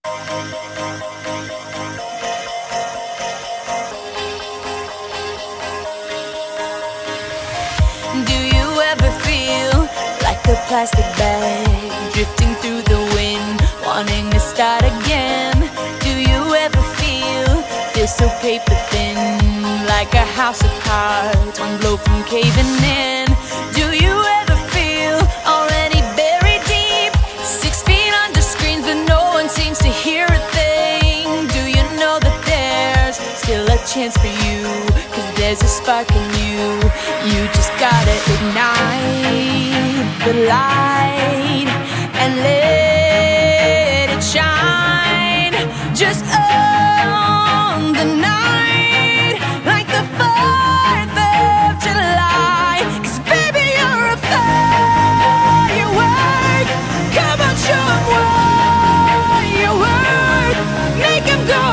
Do you ever feel like a plastic bag drifting through the wind, wanting to start again? Do you ever feel so paper thin, like a house of cards, one blow from caving in? Do you ever feel already buried deep, 6 feet under screens but no one seems to hear a thing? Do you know that there's still a chance for you, 'cause there's a spark in you? You just gotta ignite the light and let it shine. Just on the night, like the 4th of July. 'Cause baby, you're a firework. Come on, show 'em what you're worth. Make 'em go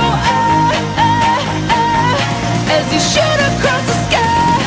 as you shoot across the sky.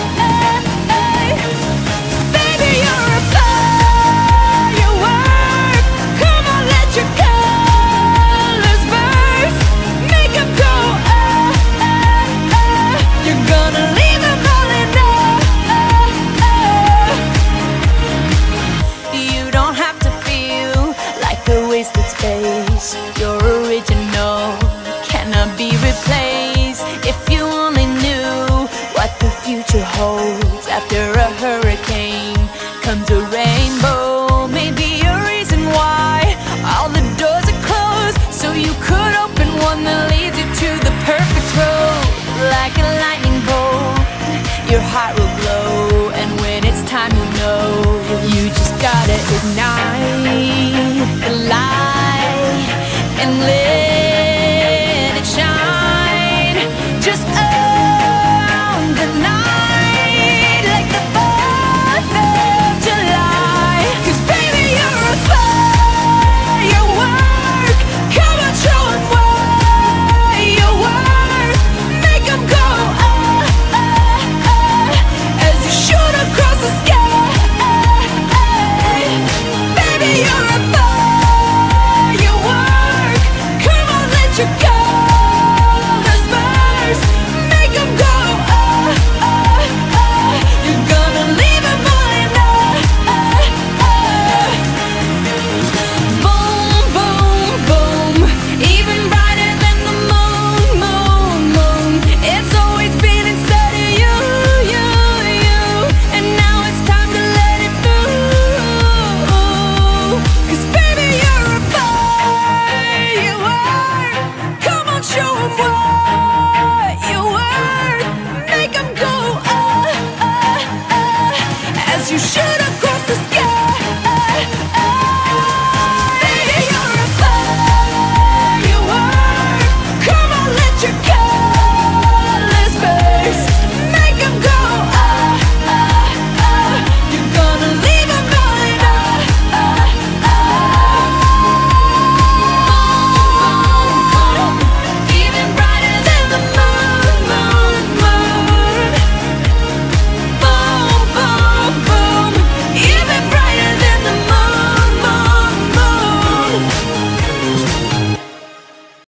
Wasted space, your original cannot be replaced. If you only knew what the future holds, after a hurricane comes a rainbow. Maybe a reason why all the doors are closed, so you could open one that leads you to the perfect road. Like a lightning bolt, your heart will glow, and when it's time, you know you just gotta ignite the light and live.